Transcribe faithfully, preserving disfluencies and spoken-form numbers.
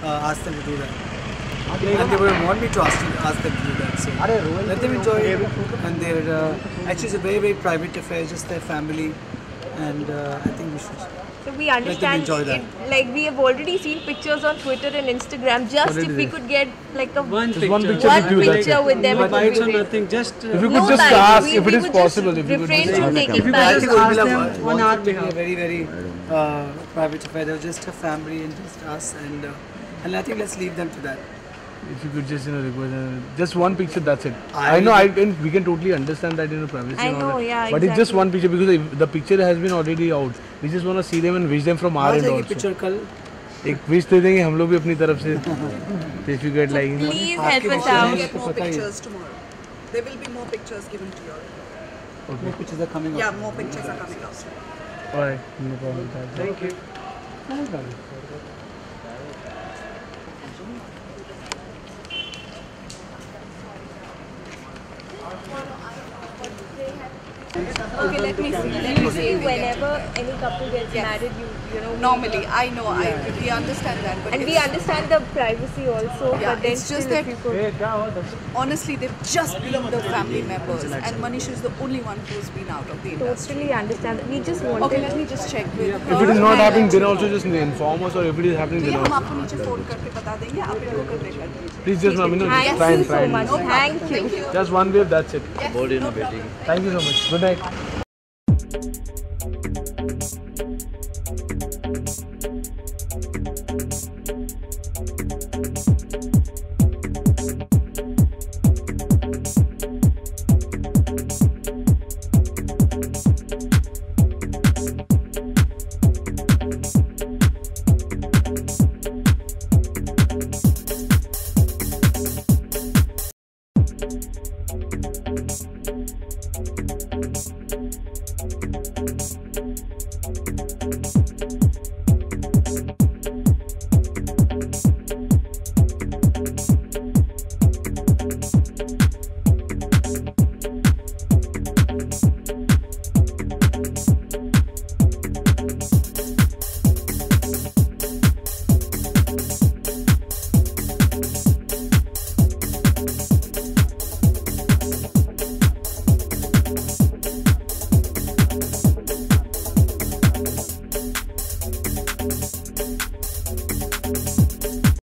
uh, ask them to do that. And they would want me to ask, ask them to do that. So let them enjoy it. And they're uh, actually it's a very very private affair, just their family, and uh, I think we should. So we understand enjoy that. it, like we have already seen pictures on Twitter and Instagram. Just if we could get like a one picture, one picture, one with, you, picture with them, no it would bites be or great. nothing. Just uh, if you could No just bites. ask We- if we it is would possible, just if you could refrain just from ask. taking If you could bites. just I ask think them it on was our to be a behalf. very very uh, private affair. There was just a family and just us, and uh, and I think let's leave them to that. If you could just, you know, request, uh, just one picture, that's it. I I, know, will- I can, we can totally understand that, you know, privacy I and all know, that. yeah, But it's just exactly. one picture because if the picture has been already out. We just want to see them and wish them from our uh end जाएगी also. picture कल. एक wish दे देंगे हम लोग भी अपनी तरफ से. If you get like, you know. Please आपके help us picture out. नहीं, Get more पता ही है. pictures tomorrow. There will be more pictures given to you. More pictures are coming Yeah, out. more pictures are coming out. Alright, no problem. Thank you. No problem. Okay, let me see. Let me see. Whenever any couple gets Yes. married, you you know. we- Normally, I know, I we understand that, but And we it's- understand the privacy also, Yeah, but then it's just still if that- you could. honestly, they've just been the family members, and Manish is the only one who's been out of the industry. Totally understand that. We just wanted. Okay, let me just check with her. If it is not and happening, let then you also know. just inform us, or if it is happening, तो ये then हम also. आपको नीचे phone करके बता देंगे, आप इनको कर देंगे. Please just, ma'am, you know, Thank try you and so try. much. and- Thank you. Thank you. Just one wave, that's it. Yes, no problem. Thank you so much. Good night.